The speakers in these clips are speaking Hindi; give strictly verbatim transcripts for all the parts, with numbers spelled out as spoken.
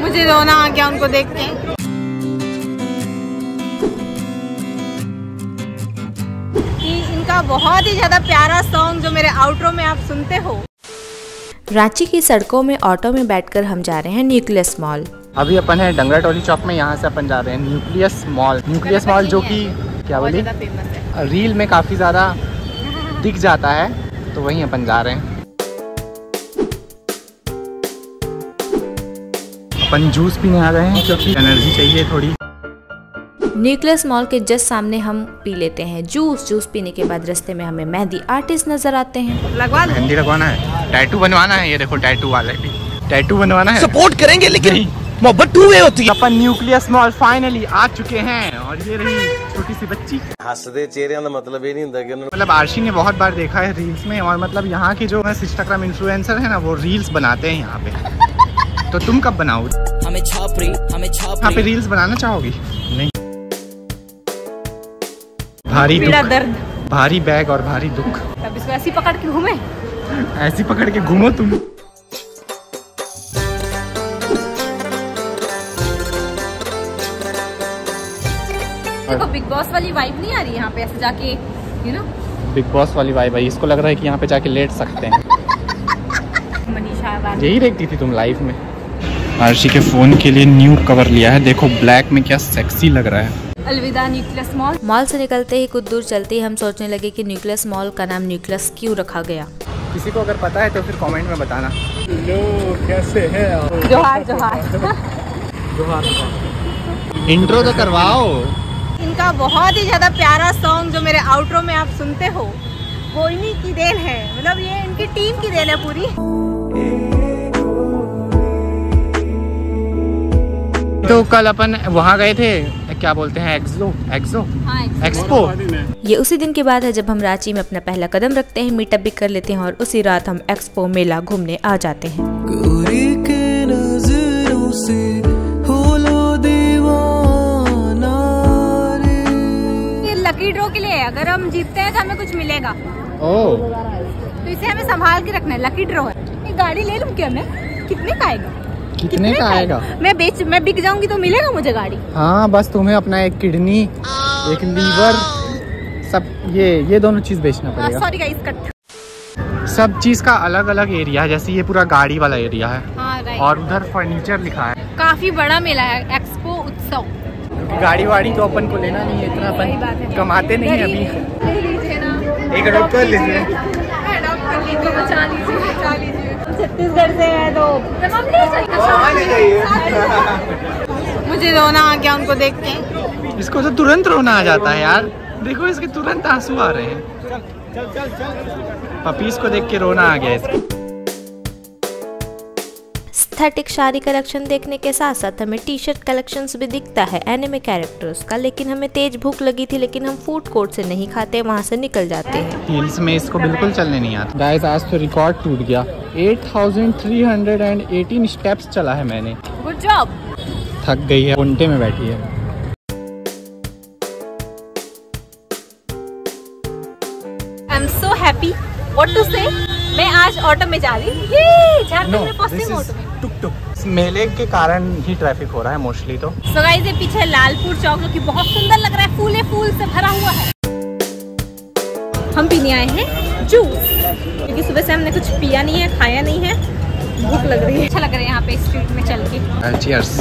मुझे रोना आ गया उनको देख के। इनका बहुत ही ज्यादा प्यारा सॉन्ग जो मेरे आउट्रो में आप सुनते हो। रांची की सड़कों में ऑटो में बैठकर हम जा रहे हैं न्यूक्लियस मॉल। अभी अपन है डंगरा टोली चौक में, यहाँ से अपन जा रहे हैं न्यूक्लियस मॉल। न्यूक्लियस मॉल जो कि क्या बोली रील में काफ़ी ज़्यादा दिख जाता है, तो वहीं अपन जा रहे हैं। अपन जूस पीने आ गए हैं क्योंकि एनर्जी चाहिए थोड़ी। न्यूक्लियस मॉल के जस्ट सामने हम पी लेते हैं जूस। जूस पीने के बाद रास्ते में हमें मेहंदी आर्टिस्ट नजर आते हैं। लगवा मेहंदी लगवाना है, टैटू बनवाना है। ये देखो टैटू वाले भी टैटू बनवाना है। सपोर्ट करेंगे लेकिन मोहब्बत टू वे होती है। अपन न्यूक्लियस मॉल फाइनली आ चुके हैं और ये रही छोटी सी बच्ची। हंसदे चेहरे का मतलब ये नहीं होता कि मतलब आर्शी ने बहुत बार देखा है रील्स में, और मतलब यहाँ की जो इंस्टाग्राम इन्फ्लुएंसर है ना, वो रील्स बनाते हैं यहाँ पे। तो तुम कब बनाओ? हमें छाप रही हमें छाप यहाँ पे रील्स बनाना चाहोगी? नहीं। भारी दुख, दर्द, भारी बैग और भारी दुख। तब इसको ऐसी पकड़ के घूमे, ऐसी पकड़ के घूमो तुम। देखो बिग बॉस वाली वाइब नहीं आ रही यहाँ पे ऐसे जाके, यू नो बिग बॉस वाली वाइब भाई, इसको लग रहा है कि यहाँ पे जाके लेट सकते हैं। मनीषा यही देखती थी तुम लाइव में। आर्शी के फोन के लिए न्यू कवर लिया है, देखो ब्लैक में क्या सेक्सी लग रहा है। अलविदा न्यूक्लियस मॉल। मॉल से निकलते ही कुछ दूर चलते ही हम सोचने लगे कि न्यूक्लियस मॉल का नाम न्यूक्लियस क्यों रखा गया। किसी को अगर पता है तो फिर कमेंट में बताना। लो कैसे है? जोहार जोहार। जोहार। इंट्रो तो करवाओ। इनका बहुत ही ज्यादा प्यारा सॉन्ग जो मेरे आउट्रो में आप सुनते हो, वो इन्हीं की देन है। मतलब ये इनकी टीम की देन है पूरी। तो कल अपन वहाँ गए थे, क्या बोलते हैं, एक्सो एक्सो हाँ, एक्सपो। ये उसी दिन की बात है जब हम रांची में अपना पहला कदम रखते हैं, मीटअप भी कर लेते हैं और उसी रात हम एक्सपो मेला घूमने आ जाते हैं। गोरी के नजरों से होला दीवाना रे। ये लकी ड्रॉ के लिए है, अगर हम जीतते हैं तो हमें कुछ मिलेगा। ओ तो इसे हमें संभाल के रखना है, लकी ड्रॉ है। ये गाड़ी ले लूं क्या मैं? कितने का आएगा? कितने, कितने का आएगा? मैं बेच मैं बिक जाऊंगी तो मिलेगा मुझे गाड़ी? हाँ, बस तुम्हें अपना एक किडनी, एक लीवर, सब ये ये दोनों चीज बेचना पड़ेगा। Sorry guys, cut. सब चीज का अलग अलग एरिया है, जैसे ये पूरा गाड़ी वाला एरिया है। हाँ, राइट। और उधर फर्नीचर लिखा है। काफी बड़ा मेला है, एक्सपो उत्सव। गाड़ी वाड़ी तो अपन को लेना नहीं है, इतना अपन कमाते नहीं है अभी। ले लीजिए ना, एक अडॉप्ट कर लीजिए। अडॉप्ट कर लीजिए, बचा लीजिए, बचा लीजिए। छत्तीसगढ़ से है तो मुझे रोना आ गया उनको देख के। इसको तो तुरंत रोना आ जाता है यार, देखो इसके तुरंत आंसू आ रहे हैं। पपीज को देख के रोना आ गया इसको। एस्थेटिक साड़ी कलेक्शन देखने के साथ साथ हमें टी शर्ट कलेक्शंस भी दिखता है एनिमे कैरेक्टर्स का, लेकिन हमें तेज भूख लगी थी, लेकिन हम फूड कोर्ट से नहीं खाते, वहाँ से निकल जाते हैं। हील्स में इसको बिल्कुल चलने नहीं आता। गाइस आज तो रिकॉर्ड टूट गया, आठ हज़ार तीन सौ अठारह स्टेप्स चला है मैंने। Good job. थक गई है, उल्टे में बैठी है। I am so happy, what to say. मैं आज ऑटो में जा रही हूँ, ये झारखंड में फर्स्ट टाइम ऑटो में। टुक टुक मेले के कारण ही ट्रैफिक हो रहा है मोस्टली। तो सो गाइस ये पीछे लालपुर चौक जो कि बहुत सुंदर लग रहा है, फूले फूल से भरा हुआ है। हम पीने आए हैं जूस, क्योंकि सुबह से हमने कुछ पिया नहीं है, खाया नहीं है, भूख लग रही है। अच्छा लग रहा है यहाँ पे स्ट्रीट में चल के। चीयर्स।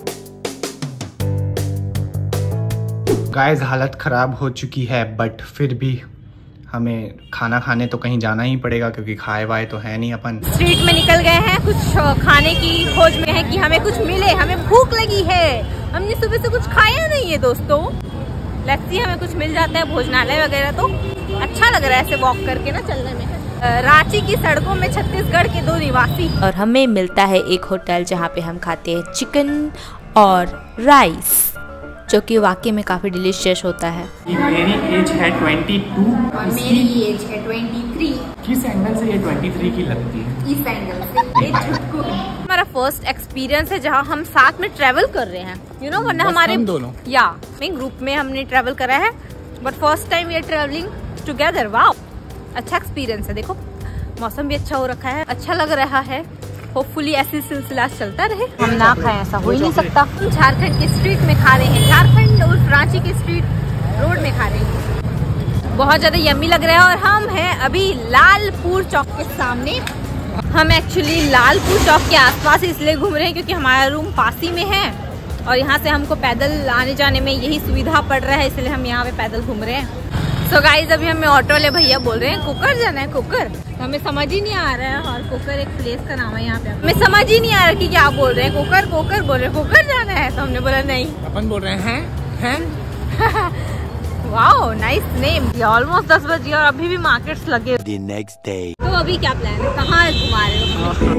गाइस हालत खराब हो चुकी है, बट फिर भी हमें खाना खाने तो कहीं जाना ही पड़ेगा, क्योंकि खाए वाए तो है नहीं अपन। स्ट्रीट में निकल गए हैं, कुछ खाने की खोज में है कि हमें कुछ मिले, हमें भूख लगी है। हमने सुबह से कुछ खाया नहीं है दोस्तों। लेट्स सी हमें कुछ मिल जाता है भोजनालय वगैरह तो अच्छा लग रहा है ऐसे वॉक करके ना चलने में। रांची की सड़कों में छत्तीसगढ़ के दो निवासी। और हमें मिलता है एक होटल जहाँ पे हम खाते हैं चिकन और राइस, जो कि वाकई में काफी डिलीशियस होता है। मेरी एज है बाईस और मेरी एज है तेईस। किस एंगल से ये तेईस की लगती है? इस एंगल से। ये झुटकू है। हमारा फर्स्ट एक्सपीरियंस है जहाँ हम साथ में ट्रेवल कर रहे हैं, यू नो, वरना हमारे हम दोनों या नहीं ग्रुप में हमने ट्रेवल करा है, but first time we are travelling together. Wow, अच्छा एक्सपीरियंस है। देखो मौसम भी अच्छा हो रखा है, अच्छा लग रहा है। होपफुली ऐसी सिलसिला चलता रहे, हम ना खाएं ऐसा हो ही नहीं सकता। झारखंड के स्ट्रीट में खा रहे हैं, झारखंड और रांची के स्ट्रीट रोड में खा रहे हैं। बहुत ज्यादा यम्मी लग रहा है। और हम हैं अभी लालपुर चौक के सामने। हम एक्चुअली लालपुर चौक के आसपास इसलिए घूम रहे हैं क्योंकि हमारा रूम पास ही में है और यहाँ से हमको पैदल आने जाने में यही सुविधा पड़ रहा है, इसलिए हम यहाँ पे पैदल घूम रहे हैं। सो so गाइज अभी हमें ऑटो वाले भैया बोल रहे हैं कुकर जाना है, कुकर। तो हमें समझ ही नहीं आ रहा है, और कुकर एक प्लेस का नाम है यहाँ पे। हमें समझ ही नहीं आ रहा कि क्या बोल रहे हैं, कुकर कुकर बोल रहे हैं, कुकर जाना है। तो हमने बोला नहीं, अपन बोल रहे हैं हैं वाओ नाइस नेम। ऑलमोस्ट दस बजे और अभी भी मार्केट्स लगे। The next day. तो अभी क्या प्लान है, कहाँ घुमा रहे हो?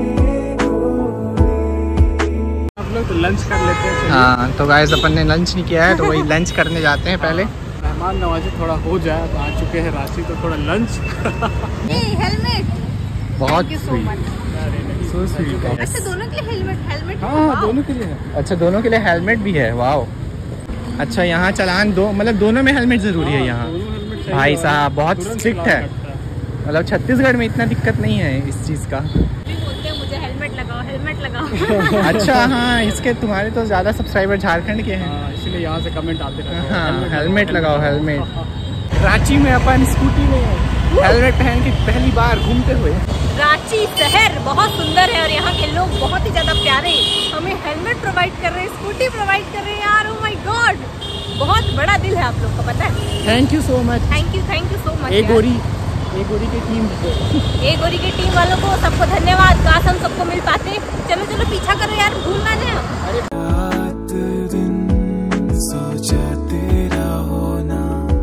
हम लोग तो लंच कर लेते हैं। हाँ तो गाइस अपन ने लंच नहीं किया है तो वही लंच करने जाते हैं पहले। मेहमान नवाजी थोड़ा हो जाए, तो आ चुके हैं रांची तो थोड़ा लंच। हेलमेट बहुत सो मच। So sweet. अच्छा दोनों के लिए हेलमेट हेलमेट हाँ दोनों के लिए है। अच्छा दोनों के लिए हेलमेट भी है, वाओ। अच्छा यहाँ चलान दो, मतलब दोनों में हेलमेट जरूरी है यहाँ। भाई साहब बहुत स्ट्रिक्ट है, मतलब छत्तीसगढ़ में इतना दिक्कत नहीं है इस चीज़ का। बोलते हैं मुझे हेलमेट लगाओ हेलमेट लगाओ। अच्छा हाँ, इसके तुम्हारे तो ज़्यादा सब्सक्राइबर झारखंड के हैं, इसलिए यहाँ से कमेंट आते रहते हैं। हाँ हेलमेट लगाओ हेलमेट। रांची में अपन स्कूटी में हेलमेट पहन के पहली बार घूमते हुए। रांची शहर बहुत सुंदर है और यहाँ के लोग बहुत ही ज्यादा प्यारे, हमें हेलमेट प्रोवाइड कर रहे हैं, स्कूटी प्रोवाइड कर रहे हैं यार। ओह माय गॉड, बहुत बड़ा दिल है आप लोग का, पता है। Thank you so much. Thank you thank you so much. ए गोरी ए गोरी की टीम ए गोरी की टीम वालों को सबको धन्यवाद। काश हम सबको मिल पाते। चलो चलो पीछा करो यार, भूल ना जाए। रात दिन सोचा तेरा होना,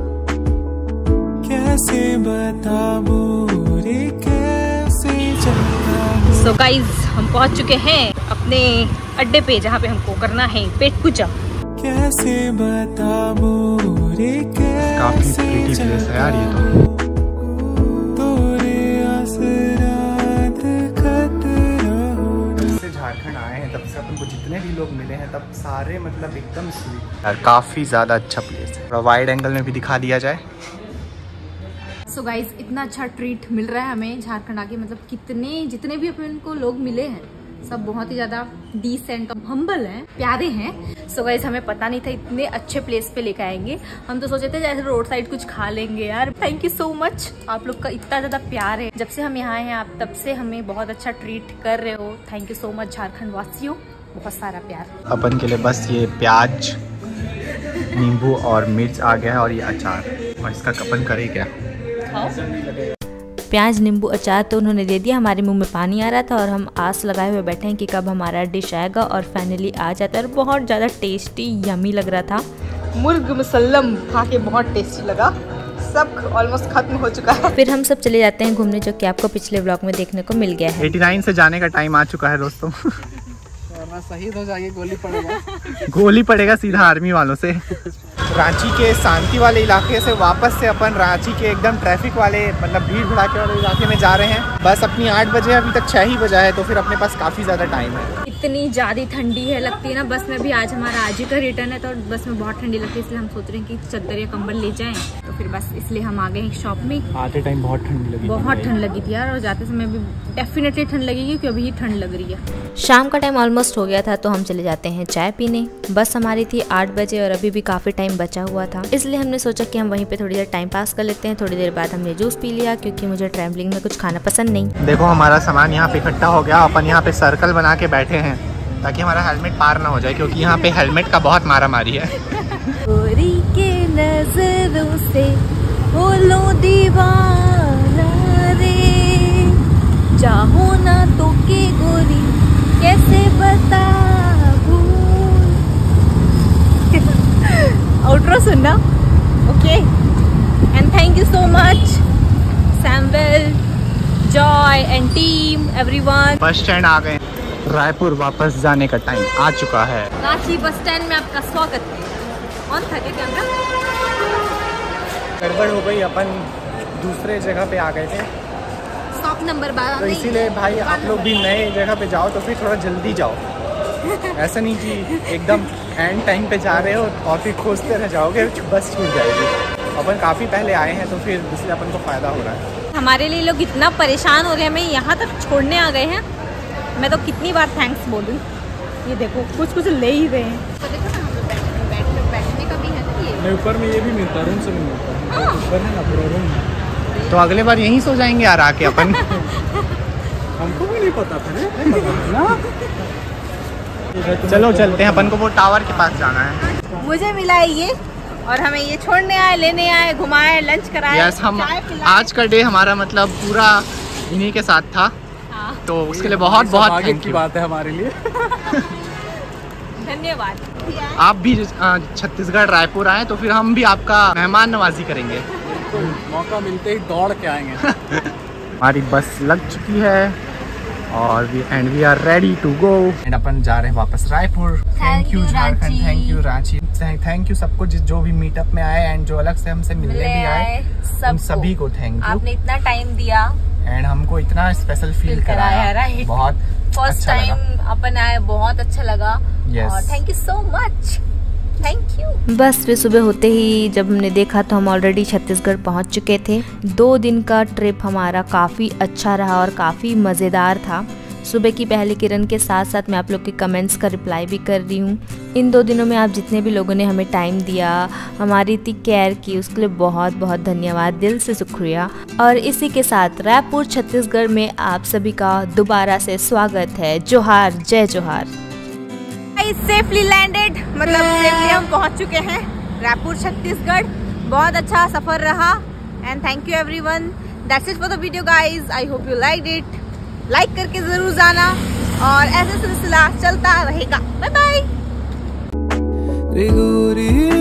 कैसे बताऊं रे कैसे जाऊं। सो गाइज हम पहुंच चुके हैं अपने अड्डे पे जहाँ पे हमको करना है पेट पूजा। कैसे बताऊं रे काफी कैसे प्रीटी प्लेस है यार ये तो। से झारखंड आए हैं तब से अपन को जितने भी लोग मिले हैं तब सारे मतलब एकदम स्वीट यार, काफी ज्यादा अच्छा प्लेस है। थोड़ा वाइड एंगल में भी दिखा दिया जाए। सो गाइज इतना अच्छा ट्रीट मिल रहा है हमें झारखंड आके, मतलब कितने जितने भी अपन को लोग मिले हैं सब बहुत ही ज्यादा डिसेंट हम्बल हैं, प्यारे हैं। सो गाइस हमें पता नहीं था इतने अच्छे प्लेस पे लेके आएंगे। हम तो सोचे थे जैसे रोड साइड कुछ खा लेंगे यार। थैंक यू सो मच, आप लोग का इतना ज्यादा प्यार है। जब से हम यहाँ हैं आप तब से हमें बहुत अच्छा ट्रीट कर रहे हो। Thank you so much Jharkhand वासियों, बहुत सारा प्यार। अपन के लिए बस ये प्याज नींबू और मिर्च आ गया है और ये अचार, और इसका अपन करे क्या। प्याज नींबू अचार तो उन्होंने दे दिया, हमारे मुंह में पानी आ रहा था और हम आस लगाए हुए बैठे हैं कि कब हमारा डिश आएगा और फाइनली आ जाता है। और बहुत ज़्यादा टेस्टी यमी लग रहा था। मुर्ग मुसल्लम खा के बहुत टेस्टी लगा, सब ऑलमोस्ट खत्म हो चुका है। फिर हम सब चले जाते हैं घूमने, जो कि आपको पिछले व्लॉग में देखने को मिल गया है। नवासी से जाने का टाइम आ चुका है दोस्तों। वरना शहीद हो जाएंगे, गोली पड़ेगा। गोली पड़ेगा सीधा आर्मी वालों से। रांची के शांति वाले इलाके से वापस से अपन रांची के एकदम ट्रैफिक वाले मतलब भीड़ भड़ाके वाले इलाके में जा रहे हैं। बस अपनी आठ बजे, अभी तक छह ही बजा है, तो फिर अपने पास काफ़ी ज़्यादा टाइम है। इतनी ज़्यादा ठंडी है लगती है ना बस में भी। आज हमारा आज ही का रिटर्न है तो बस में बहुत ठंडी लगती है, इसलिए हम सोच रहे हैं कि चादर या कंबल ले जाएं। तो फिर बस इसलिए हम आ गए हैं शॉप में। आते टाइम बहुत ठंड लगी, बहुत ठंड लगी थी यार, और जाते समय भी डेफिनेटली ठंड लगेगी क्योंकि अभी ही ठंड लग रही है। शाम का टाइम ऑलमोस्ट हो गया था तो हम चले जाते हैं चाय पीने। बस हमारी थी आठ बजे और अभी भी काफ़ी टाइम बचा हुआ था, इसलिए हमने सोचा कि हम वहीं पे थोड़ी देर टाइम पास कर लेते हैं। थोड़ी देर बाद हमने जूस पी लिया क्योंकि मुझे ट्रैवलिंग में कुछ खाना पसंद नहीं। देखो हमारा सामान यहाँ पे इकट्ठा हो गया, अपन यहाँ पे सर्कल बना के बैठे हैं ताकि हमारा हेलमेट पार ना हो जाए, क्योंकि यहाँ पे हेलमेट का बहुत मारा मारी है। गोरी के नजरों से बोलो दीवाना रे, चाहो ना तो के गोरी कैसे बताऊं। आउटरो सुनना, okay. And thank you so much Samuel, Joy and team, everyone. Bus stand आ गए, रायपुर वापस जाने का टाइम आ चुका है। रांची बस स्टैंड में आपका स्वागत है। कौन था क्या कैमरा? गड़बड़ हो गई, अपन दूसरे जगह पे आ गए थे, स्टॉप नंबर बारह। तो इसीलिए भाई आप लोग भी नए जगह पे जाओ तो फिर थोड़ा जल्दी जाओ। ऐसा नहीं कि एकदम एंड टाइम पे जा रहे हो और फिर खोजते रह जाओगे, बस छूट जाएगी। अपन काफ़ी पहले आए हैं तो फिर इसलिए अपन को फ़ायदा हो रहा है। हमारे लिए लोग इतना परेशान हो रहे हैं, हमें यहाँ तक छोड़ने आ गए हैं। मैं तो कितनी बार थैंक्स बोलूँ। ये देखो कुछ कुछ ले ही रहे हैं। तो देखो ना, हमें बैठ, बैठ, बैठने का भी है ना ये। नहीं, ऊपर में ये भी मिलता है, रूम से नहीं मिलता है। ऊपर है ना पूरा रूम। तो अगले बार यहीं सो जाएंगे यार आके अपन। हमको भी नहीं पता था ना। चलो चलते हैं, अपन को वो टावर के पास जाना है। मुझे मिला है ये, और हमें ये छोड़ने आए, लेने आए, घुमाए, लंच कराए। यस, हम आज का डे हमारा मतलब पूरा इन्हीं के साथ था। हाँ। तो उसके लिए बहुत बहुत थैंक की यू। बात है हमारे लिए। धन्यवाद। आप भी अ, छत्तीसगढ़ रायपुर आए तो फिर हम भी आपका मेहमान नवाजी करेंगे। मौका मिलते ही दौड़ के आएंगे। हमारी बस लग चुकी है और we and we are ready to go and अपन जा रहे हैं वापस Raipur. Thank you Jharkhand, thank you Ranchi, thank you सबको जो भी मीटअप में आए एंड जो अलग से हमसे मिलने भी आए, उन सभी को थैंक यू। आपने इतना टाइम दिया एंड हमको इतना स्पेशल फील कराया, राइट। बहुत फर्स्ट अच्छा लगा। टाइम अपन आए, बहुत अच्छा लगा। Yes. और thank you so much, thank you. बस फिर सुबह होते ही जब हमने देखा तो हम ऑलरेडी छत्तीसगढ़ पहुंच चुके थे। दो दिन का ट्रिप हमारा काफ़ी अच्छा रहा और काफ़ी मज़ेदार था। सुबह की पहली किरण के साथ साथ मैं आप लोग के कमेंट्स का रिप्लाई भी कर रही हूँ। इन दो दिनों में आप जितने भी लोगों ने हमें टाइम दिया, हमारी इतनी केयर की, उसके लिए बहुत बहुत धन्यवाद, दिल से शुक्रिया। और इसी के साथ रायपुर छत्तीसगढ़ में आप सभी का दोबारा से स्वागत है। जोहार, जय जोहार। सेफली लैंडेड, मतलब सेफली हम पहुंच चुके हैं रायपुर छत्तीसगढ़। बहुत अच्छा सफर रहा and thank you everyone. That's it for the video guys, I hope you liked it. Like करके जरूर जाना और ऐसा सिलसिला चलता रहेगा। Bye bye.